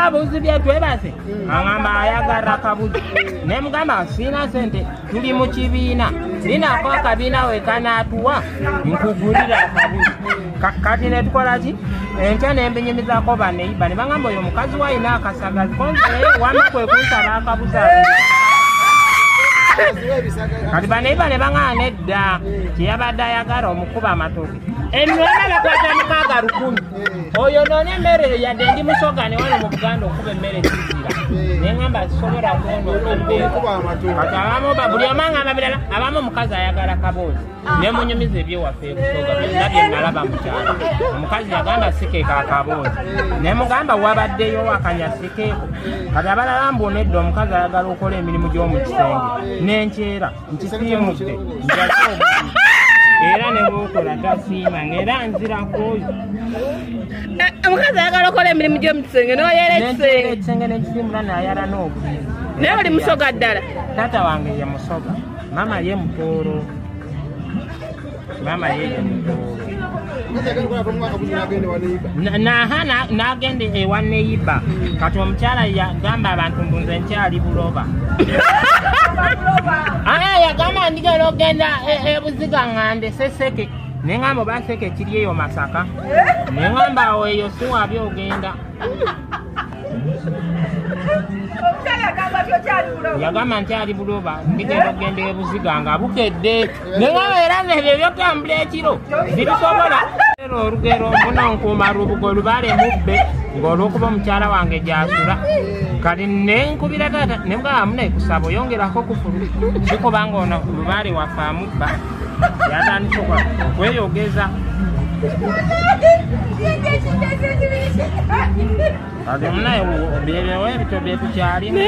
kabuzi bye twebase angamba ayagala kabuzi ne mugamba sina sente tuli mu kibiina ninako akabiina we kanatuwa nkugulira kabuzi kati ne tukola ki enkya nembinyumizako baneiba ne bangamba oyo mukazi wayina akasagazi wama kwe kunsaba akabuzi kati baneiba ne bangana nedda kyeyabadde ayagala omukuba amatoke ennwena bakwata mukaaga 1000 oyo noona emmere yadde ndi musogane wano mu Buganda okuba emmere kizira neŋŋamba zisobola kati abamu buli omangamba birala abamu omukazi ayagala kaboozi ne munyumiza ebyewaffe ekusoga byonna bye nalaba mukyalo omukazi yagamba sikeeko akaboozi ne mugamba wabaddeyo wakanya sikeeko kati abalala mbonedda omukazi ayagala okola emirimu gy'omu kisenge n'enkyera nkisiimudde era ne bwokola tasiima ng'era nzirako oyo omukazi ayagala okola emirimu gy'omu kisenge n'oyera ekisenge n'ekisiimula n'ayala n'obulimu naye oli musoga ddala taata wange ye musoga mama ye mutooro n'agenda ewa neiba kati omukyala yagamba abantu mbunze nkyali buloba yagamba ndigera ogenda ebuziga ngande seseke neŋŋamba oba seke kiri eyo Masaka neŋŋamba awo eyo siwabi ogenda yagamba nkyali buloba ndigenda ogenda ebuziga nga bukedde neŋŋamba era nebyo byotambula ekiro zibisobola olugero munonkuuma lubugo lubaale mubbe ng'olwokuba omukyala wange gyasula kati nenkubira taata nemugamba muneekusaba oyongerako kufulu sikubanga ono lubaale waffe amubba yatandika okweyogeza kati munaye byebewo ebito byetukyalina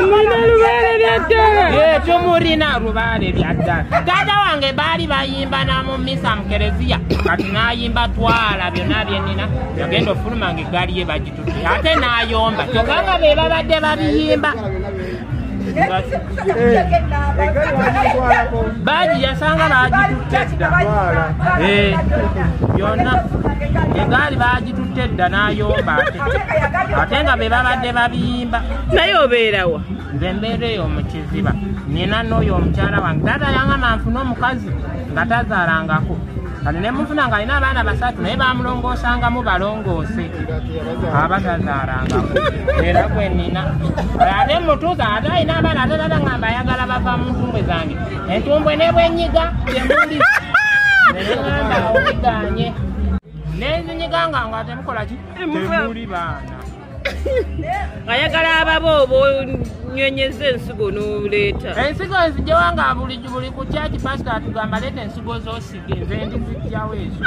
tumulina lubaale byaddala taata wange baali bayimba namumisa mu kereziya kati nayimba twala byonna byenina yagenda ofulumanga eggaali ye bagitutte ate nayomba kyokanga be babadde babiyimba baji yasanga bagitutte dda byonna egaali bagitutte dda nayomba ate nga be babadde babiyimba naye obeerawa nze mbeera eyo mu Kiziba nina n'oyo omukyala wange taata yangamba nfune omukazi nga tazaalangako kati ne mufuna nga alina abaana 3 naye bamulongoosangamu balongoose abatazaalangako era gwe nina ate mutuuza ate alina abaana ate tata ngamba ayagala bava mu ntumbwe zange entumbwe ne bwenyiga temuli neŋŋamba oliganye nenzinyiganga nga temukola ki temuli baana ayagala ababoobo nywenyeza ensigo n'oleeta ensigo nzijewanga buli ku kyaki pasita atugamba leeta ensigo z'osige nze ndizijjawo ezo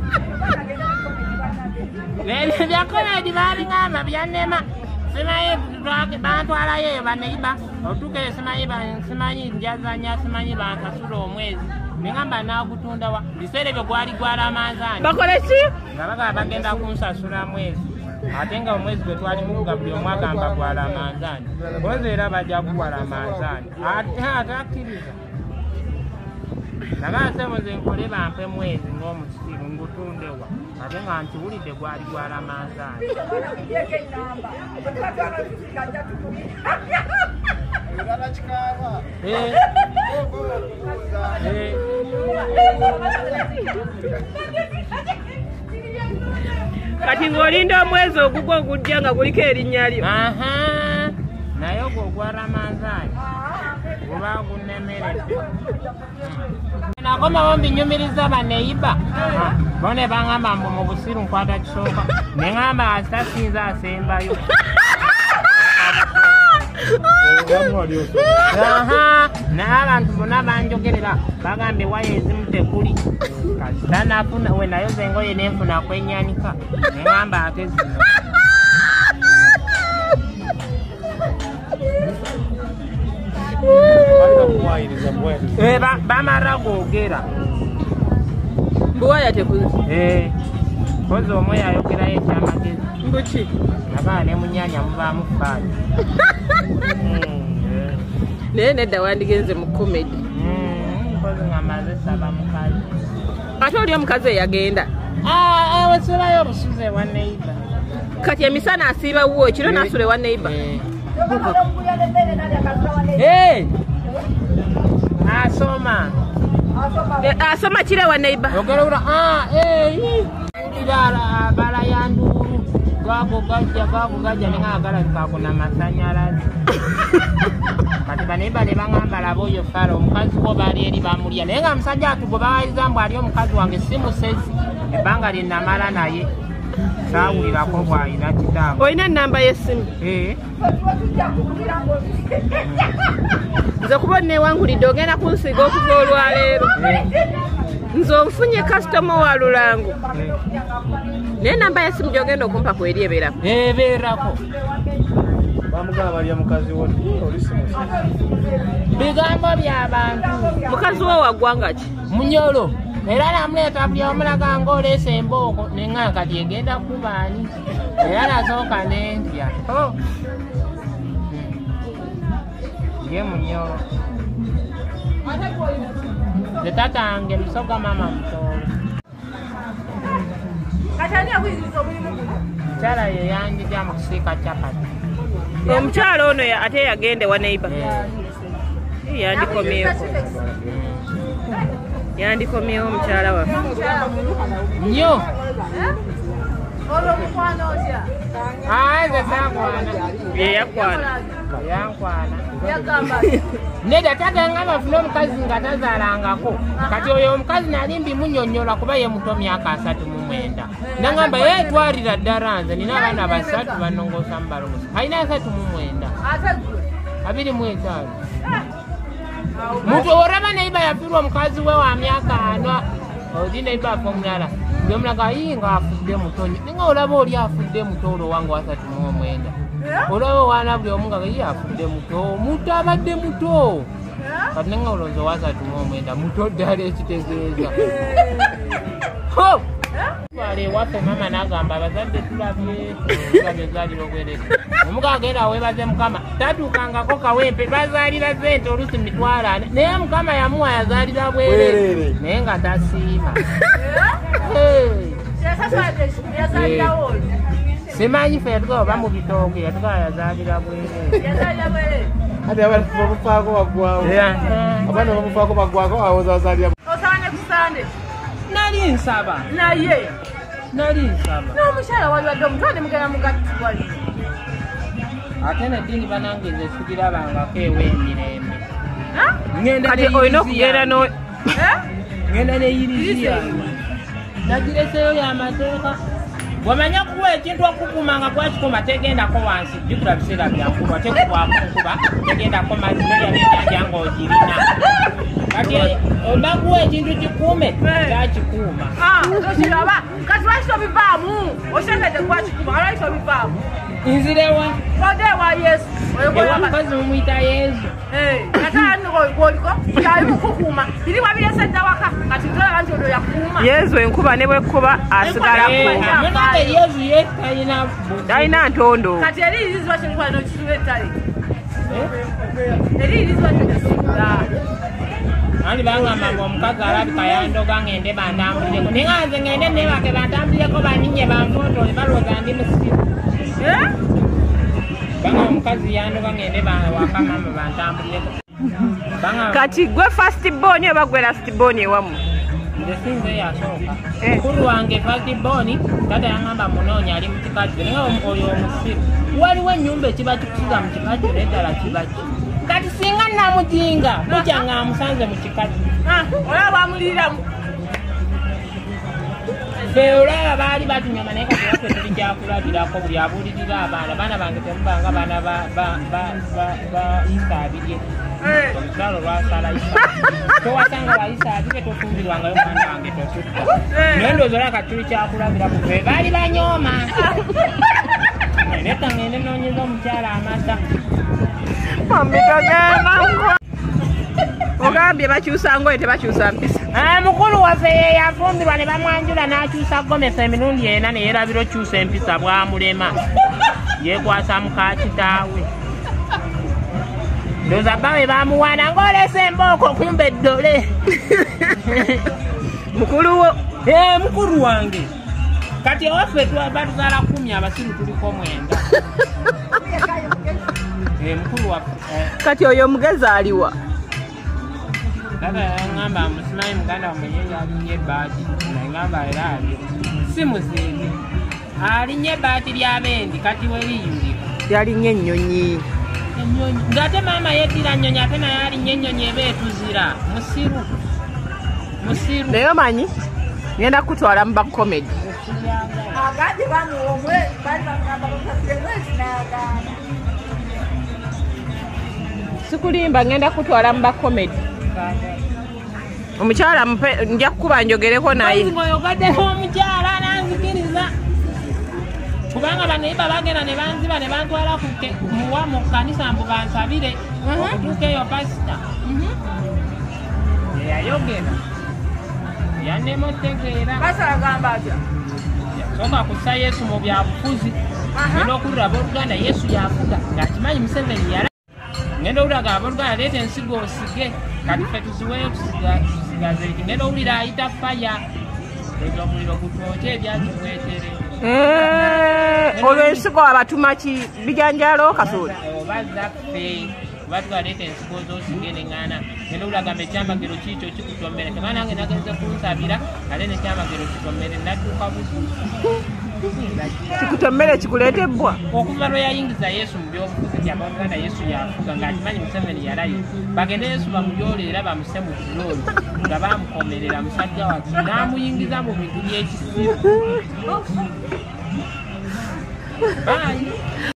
byakomedi baabingamba byannema simanyi bantwalayo eyo baneiba otuuka eyo simanyi njazanya simanyi bankasula omwezi nengamba nagutundawa biseera ebyo gwali gwala amanzaani bakole ki nga bagaba bagenda kunsasula mwezi ate nga omwezi gwe twali mukuga buli omu agamba gwala amanzaani oze era bajja kuwala amanzaani ate akkiriza nagaasebo nze nkole bampe mwezi ng'omusiru ngutundewa ate nga nkiwulidde gwali gwala amanzaani kati ng'olinda omwezi ogugwo ogujja nga guliko erinnya lyo naye ogwo ogwala amanzaani oba gunnemeredde nakomawo mbinyumiriza baneiba bone bangamba mbu mu busiru nkwata kisooka neŋŋamba asitasinza asembayo naye abantu bonna banjogerera bagambye waya ezimu tekuli kasitanafuna we nayoza engoye nenfuna kwenyanika neŋŋamba ate zino bamara googera mbuwaya tekuzi kozi omwe yayogerayo ekyamagezi mbuki nagaa ne munyanya mubaamu faani naye nedda wandigenze mu komedi kozi nga maze saba mukazi ate oli omukazi eyagenda wesulayo obusuze ewa neiba Kati emisana asiiba wo kiro nasule wa neighbor. Asoma. Asoma kire wa neighbor. Ogerura Ilala bala yandu gago gajja nengagala kakuna masanyalazi. Kati baneiba ne bangambala boyo falo omukazi wo bali eri bamulya naye nga musajja atugoba wayizambu ali omukazi wange simusezi ebbanga lyennamala naye saawulirako bw'alina kitaawe. Olina ennamba y'essimu? Nze kuba neewangulidde ogenda kunsiga okuva olwaleero. Nze onfunye kasitoma wa Lulango. Naye ennamba y'essimu gy'ogenda okumpa ku eri ebeerako? Ebeerako. Bamugamba balya mukazi wo oli simusezi. Bigambo by'abantu. Mukazi wo wa ggwanga ki? Munyolo. Era namuleeta buli omulaga ng'oleese embooko nenga kati egenda kubaani. Era nasooka n'entya. Ye Munyolo. Nze tatange musoga mama mutoolo. Mukyala ye yanjija mu kisiika kyapati. Omukyala ono ate yagende wa neighbor. Yandikomyewo omukyala waffe. Nnyo. Nze saakwana. Ye yakwana. Yankwana. Nedda taganga bafune omukazi nga tazaalangako. Kati oyo omukazi nali mbimunnyonnyola kuba ye muto myaka 39. Nangamba yeetwalira ddala nze nina abaana 3 bannongoosa mu balongosa. Alina 39. 25. Muntu oraba neiba yafiirwa omukazi we wa myaka 4. Odi neiba afa omulala. Omulaga nga afudde mutonyi. Ninga olaba oli afudde muto olwo wange wa 39. Olaba wana buli omu nga ye afudde muto. Muto abadde muto. Kati ninga olonzo wa 39 muto ddala ekitegeeza. Ho! Wale waffe mama n'agamba abazadde tulabye zaalira obwereere. Omuka agenda aweebaze Mukama. Tatuukangako kawempe bazaalira ssente oluusi 40. Naye Mukama yamuwa yazaalira bwereere. Naye nga tasiima. Simanyi ffe yatuga oba mu bitooke yatuga yazaalira bwereere. Ate abantu bamufaako baggwawo. Abaana bamufaako baggwako awoza bazaalira. Osaanye ku Sande. Nali nsaba. Naye. Nali nsaba. N'omukyala waliwadde omutwale mugenda mugatti wali. Ate neddiini banange nze sigirabangako ew'emirembe. Kati olina okugenda no... Ngenda n'eyirizi yange. Nagireseyo y'amateeka. Bw'omanya kuwa ekintu okukuma nga gwakikuma tegendako wansi. Jjukira biseera byankuba tekubwako nkuba tegendako mazzi n'ennyanja ng'ogirina. Kati obakuwa ekintu kikuume kyakikuuma. Okiraba kati lwaki tobivaamu? Osengedde gwakikuma lwaki tobivaamu? Nzirewa? Ode wa Yesu. Ewa mukazi mumuyita Yesu. Gwoliko kyali mukukuuma biri wabiresedda waka kati tolaba nti olwo yakuuma. Yesu enkuba ne bwekuba asigala kuuma. Munange Yesu ye talina ntondo. Kati eriirizibwa kyekuba n'okisula ettale. Eriirizibwa kyekisula. Ani bangamba omukazi alabika yandoga ngende bantambulireko. Naye nga nze ngende nebake bantambulireko baninye banfootole balowooza ndi musiru. Banga omukazi yandoga ngende wakamama bantambulireko. Kati gwe first born oba gwe last born ewamu? Nze sinze yasooka. Mukulu wange first born tata yangamba munoonya ali mu kikajjo naye oyo omusiru. Waliwo ennyumba ekiba kikusiza mu kikajjo neddala kiba ki. Kati singa namujinga kujja nga amusanze mu kikajjo. Olaba bamuliramu. Ffe olaba baali batunyama naye kati waffe tuli kyakulabirako buli abuulirira abaana bange temubanga baana ba Isa abirye. Olukyalo lwasala Isa. Towasanga ba Isa abirye tofumbirwangayo mwana wange totutta. Naye ndowooza olaba kati tuli kyakulabirako ffe baali banyooma. Leka ngende noonyeza omukyala amata. Ogambye bakyusa ngoye tebakyusa mpisa. Mukulu waffe ye yafumbirwa ne bamwanjula n'akyusa gomesa emirundi ena ne yeerabira okyusa empisa bwamulema. Yeekwasa muka kitaawe. Ndowooza bbawe bamuwaana ng'oleese embooko kumbe eddole. Mukulu wo? Mukulu wange. kati waffe batuzaala 10 abasiru tuliko 9 mukulu waffe kati oyo omugezi aliwa tata yaŋŋamba musimanyi muganda wamenye yalinye ebbaati naŋŋamba era alio si muziibi alinye ebbaati lyabendi kati weriyulika yalinye ennyonyi ng'ate maama yeddira nnyonyi ate naye alinye ennyonyi eba etuzira musiru naye omanyi ngenda kutwala mu bakomedi sikulimba ngenda kutwala mu bakomedi omukyala nja kukuba njogereko naye oyogaddeho omukyala nanzikiriza kubanga baneiba bagenda ne banziba ne bantwala muwa mu kanisa mbu bansabire okutuuka eyo pasita eyayogera yanemutegeera yasooka kussa yesu mu byabufuzi ngenda okuwulira abooluganda yesu yafuga ng'akimanyi Museveni yala ngenda owuliraga abooluganda leeta ensigo osige kati ffe tuziweeyo tusigaze eki ngenda owulira ayita faya ebyo omuliro gutwoke ebyakibwetere olwo ensigo abatuma ki bijanjalo kasooli oba zaffe oba tugaleeta ensigo z'osige neŋŋaana ngenda owuliragamba ekyamagero kiikyo kikutommere kema nange nagenze kunsabira ate nekyamagero kitommere nadduka buzi kikutommere kikuleetebbwa okuva lwe yayingiza yesu mu byobufuzi tyabaoganda yesu yafuga ng'akimanyi Museveni yalaye bagende yesu bamulyole era bamuse mu kilooli nga bamukomerera musajja waki n'amuyingiza mu bintu by'ekisiru bayi